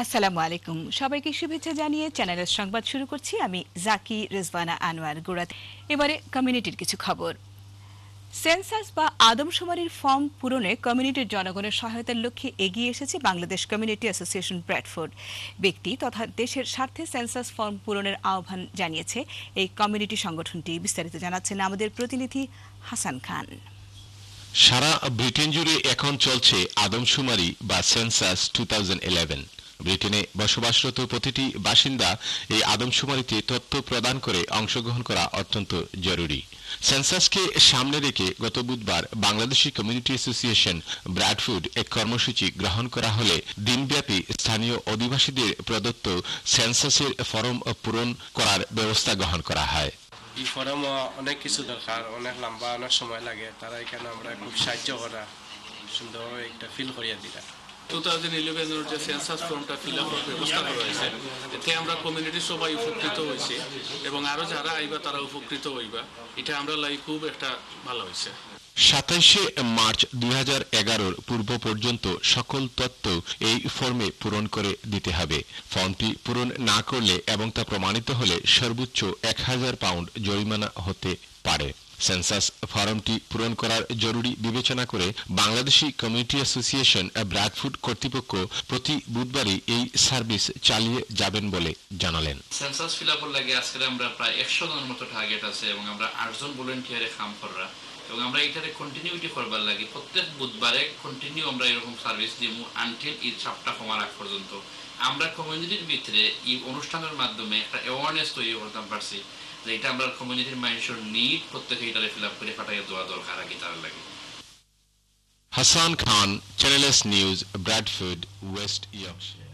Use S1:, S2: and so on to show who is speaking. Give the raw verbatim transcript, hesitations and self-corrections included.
S1: আসসালামু আলাইকুম, সবাইকে শুভেচ্ছা জানিয়ে চ্যানেলের সংবাদ শুরু করছি। আমি জাকি রেজওয়ানা আনোয়ার গোড়াতে। এবারে কমিউনিটির কিছু খবর। সেন্সাস বা আদমশুমারির ফর্ম পূরণে কমিউনিটির জনগণের সহায়তার লক্ষ্যে এগিয়ে এসেছে বাংলাদেশ কমিউনিটি অ্যাসোসিয়েশন ব্র্যাডফোর্ড। ব্যক্তি তথা দেশের স্বার্থে সেন্সাস ফর্ম পূরণের আহ্বান জানিয়েছে এই কমিউনিটি সংগঠনটি। বিস্তারিত জানাচ্ছেন আমাদের প্রতিনিধি হাসান খান।
S2: সারা ব্রিটেন জুড়ে এখন চলছে আদমশুমারি বা সেন্সাস টু থাউজেন্ড ইলেভেন। ব্রিটেনে বসবাসরত প্রতিটি বাসিন্দা এই আদমশুমারিতে তথ্য প্রদান করে অংশগ্রহণ করা অত্যন্ত জরুরি। সেন্সাসকে সামনে রেখে গত বুধবার বাংলাদেশি কমিউনিটি অ্যাসোসিয়েশন ব্র্যাডফোর্ড এক কর্মসূচি গ্রহণ করা হলে দিনব্যাপী স্থানীয় অধিবাসীদের প্রদত্ত সেন্সাসের ফরম পূরণ করার ব্যবস্থা গ্রহণ করা হয়।
S3: এই ফর্ম অনেক কিছু দরকার, অনেক লম্বা, অনেক সময় লাগে। তারা এখানে আমরা খুব সাহায্য করা, সুন্দর একটা ফিল করিয়া দিলা।
S4: টু থাউজেন্ড ইলেভেনের যে সেন্সাস ফর্মটা ফিল আপের ব্যবস্থা করা হয়েছে, এতে আমরা কমিউনিটি সবাই উপকৃত হয়েছে এবং আরও যারা আইবা তারা উপকৃত হইবা। এটা আমরা লাই খুব একটা ভালো হয়েছে।
S2: সাতাইশে মার্চ দুই হাজার এগারোর পূর্ব পর্যন্ত সকল তথ্য এই ফর্মে পূরণ করে দিতে হবে। ফর্মটি পূরণ না করলে এবং তা প্রমাণিত হলে সর্বোচ্চ এক হাজার পাউন্ড জরিমানা হতে পারে। সেন্সাস ফর্মটি পূরণ করার জরুরি বিবেচনা করে বাংলাদেশি কমিউনিটি অ্যাসোসিয়েশন ব্র্যাডফোর্ড কর্তৃপক্ষ প্রতি বুধবারই এই সার্ভিস চালিয়ে যাবেন বলে জানালেন।
S5: সেন্সাস ফিল আপের লাগে আজকে আমরা প্রায় একশো জনের মতো টার্গেট আছে এবং আমরা আটজন ভলেন্টিয়ারে কাম করা এবং আমরা এটারে কন্টিনিউটি করবার লাগে প্রত্যেক বুধবারে কন্টিনিউ আমরা এরকম সার্ভিস দিব আনটিল ঈদ সপ্তাহ কমার আগ পর্যন্ত। আমরা কমিউনিটির ভিতরে এই অনুষ্ঠানের মাধ্যমে একটা অ্যাওয়ারনেস তৈরি করতে পারছি যে এটা আমরা কমিউনিটির মানুষের নিড, প্রত্যেকে এটারে ফিল আপ করে পাঠাইয়া দেওয়া দরকার আগে তার লাগে।
S2: Hasan Khan, channel S news, Bradford, West Yorkshire.